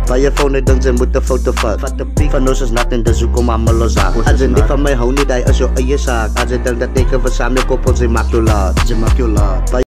By your phone, it doesn't with the photo fuck. For no says nothing, the Zuko mama loza. As in, if I may honey die, as your ayesa. As it done that they cover Samuel Copo, Zimakula.